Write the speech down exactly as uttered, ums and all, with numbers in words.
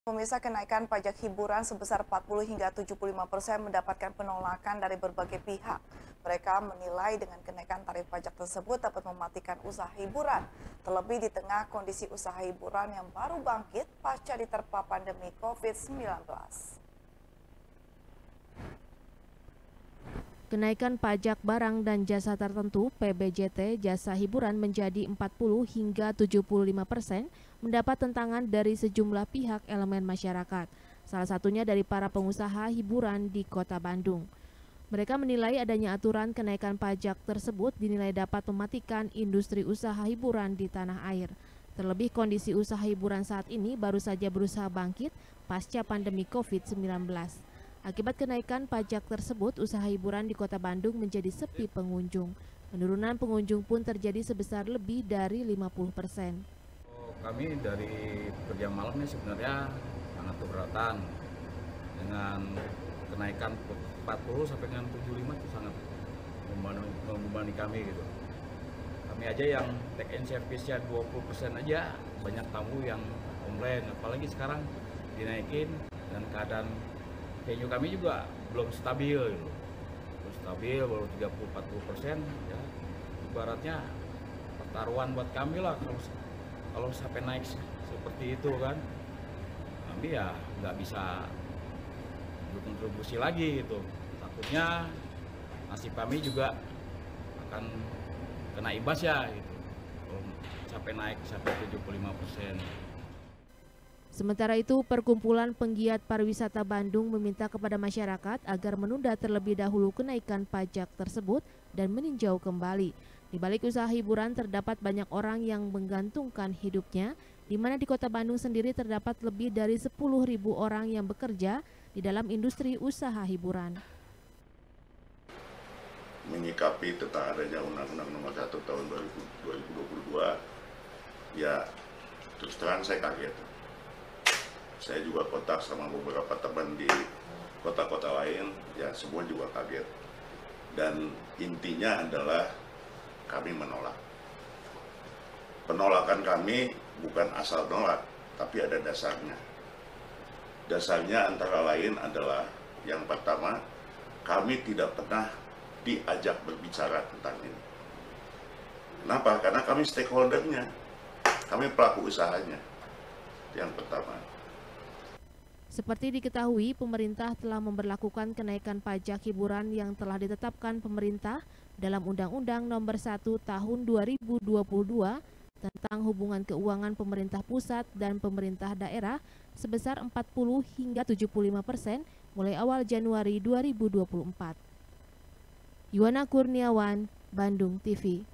Pemirsa, kenaikan pajak hiburan sebesar empat puluh hingga tujuh puluh lima persen mendapatkan penolakan dari berbagai pihak. Mereka menilai dengan kenaikan tarif pajak tersebut dapat mematikan usaha hiburan. Terlebih di tengah kondisi usaha hiburan yang baru bangkit pasca diterpa pandemi covid sembilan belas. Kenaikan pajak barang dan jasa tertentu P B J T jasa hiburan menjadi empat puluh hingga tujuh puluh lima persen mendapat tentangan dari sejumlah pihak elemen masyarakat, salah satunya dari para pengusaha hiburan di Kota Bandung. Mereka menilai adanya aturan kenaikan pajak tersebut dinilai dapat mematikan industri usaha hiburan di tanah air. Terlebih kondisi usaha hiburan saat ini baru saja berusaha bangkit pasca pandemi covid sembilan belas. Akibat kenaikan pajak tersebut, usaha hiburan di Kota Bandung menjadi sepi pengunjung. Penurunan pengunjung pun terjadi sebesar lebih dari lima puluh persen. Kami dari kerja malam ini sebenarnya sangat keberatan dengan kenaikan empat puluh sampai dengan tujuh puluh lima itu sangat membebani kami gitu. Kami aja yang take and service-nya dua puluh persen aja banyak tamu yang komplain, apalagi sekarang dinaikin dan keadaan venue kami juga belum stabil, gitu. belum stabil, baru tiga puluh sampai empat puluh persen, ya. Ibaratnya pertaruhan buat kami lah kalau kalau sampai naik seperti itu kan, kami ya nggak bisa berkontribusi lagi gitu. Takutnya nasib kami juga akan kena imbas ya gitu, kalau sampai naik sampai tujuh puluh lima persen. Sementara itu, Perkumpulan Penggiat Pariwisata Bandung meminta kepada masyarakat agar menunda terlebih dahulu kenaikan pajak tersebut dan meninjau kembali. Di balik usaha hiburan terdapat banyak orang yang menggantungkan hidupnya, di mana di Kota Bandung sendiri terdapat lebih dari sepuluh ribu orang yang bekerja di dalam industri usaha hiburan. Menyikapi tentang adanya Undang-Undang Nomor satu Tahun dua ribu dua puluh dua, ya terus terang saya kaget. Saya juga kontak sama beberapa teman di kota-kota lain, ya semua juga kaget. Dan intinya adalah kami menolak. Penolakan kami bukan asal nolak, tapi ada dasarnya. Dasarnya antara lain adalah yang pertama, kami tidak pernah diajak berbicara tentang ini. Kenapa? Karena kami stakeholdernya, kami pelaku usahanya. Yang pertama. Seperti diketahui, pemerintah telah memberlakukan kenaikan pajak hiburan yang telah ditetapkan pemerintah dalam Undang-Undang Nomor satu Tahun dua ribu dua puluh dua tentang hubungan keuangan pemerintah pusat dan pemerintah daerah sebesar empat puluh hingga tujuh puluh lima persen mulai awal Januari dua ribu dua puluh empat. Yuwana Kurniawan, Bandung T V.